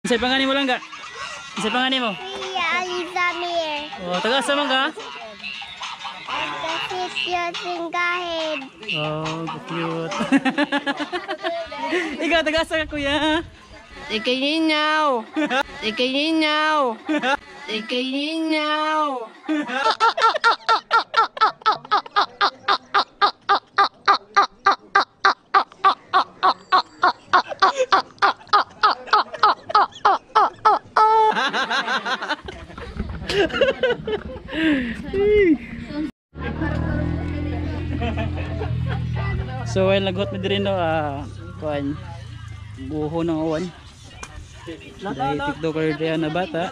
Isa'y pangani mo lang ka? Isa'y pangani mo? Iya, Alizamir. Oh, taga-asa man ka? Nagkasityo Singkahid. Oh, cute. Ikaw, taga-asa ka kuya? Ikininaw! Ikininaw! Ikininaw! So while nagot na din no, kuan buho ng uwan. Dahil tiktoker diyan na bata.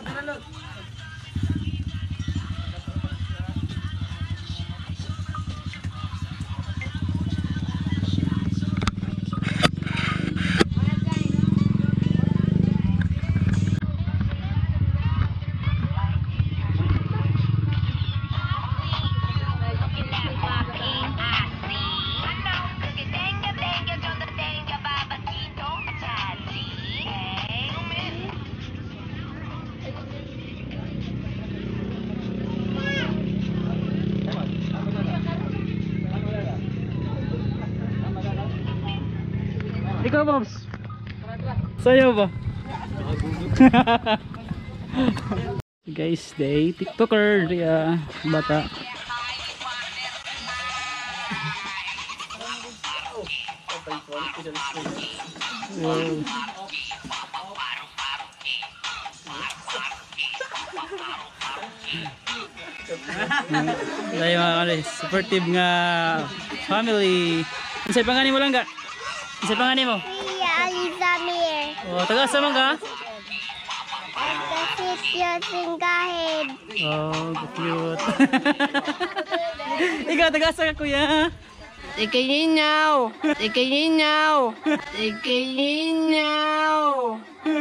Ikaw, Bobs? Sa'yo ba? Guys, day tiktoker dia bata. Wow. Dahil mga supportive nga family. Isa'y pangani mo lang ka? Isa'y pangani mo? Iya, Alizamir. Oh, taga-asa man ka? Nagkasityo Singkahid. Oh, cute. Ikaw, taga-asa ka kuya? Ikininaw! Ikininaw! Ikininaw!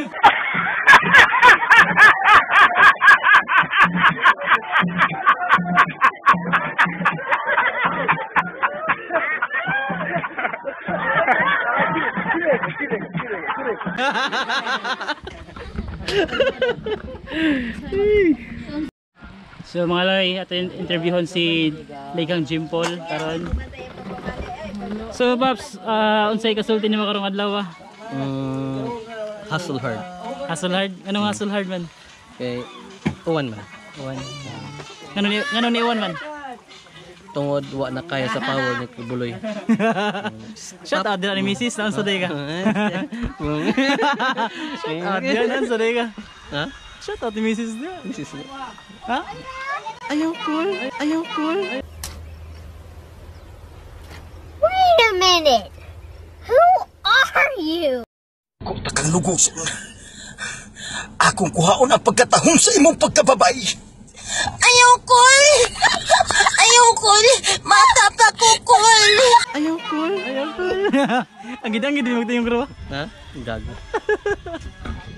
So mga lay, atin interviewon si Legang Jimpol karon. So Babs, unsay kasulti nimo karong adlaw? Hustle hard. Hustle hard? Anong hustle hard man? Kay uwan man. Uwan. Ngano ni uwan man? Tungod wa na kaya sa power ni Buloy. Shout out din ni Mrs. Naan sa day ka? Shout out din naan sa day ka? Ha? Shout out ni Mrs. din. Mrs. Ha? Ayaw cool! Ayaw cool! Wait a minute. Who are you? Kung takang lugos, akong kuhaon ang pagkatahong sa imong pagkababay. Ayaw cool! Ayaw cool! Mata pa ko cool! Ayaw cool! Ang gidang gid mo yung grupo. Ha? Gago.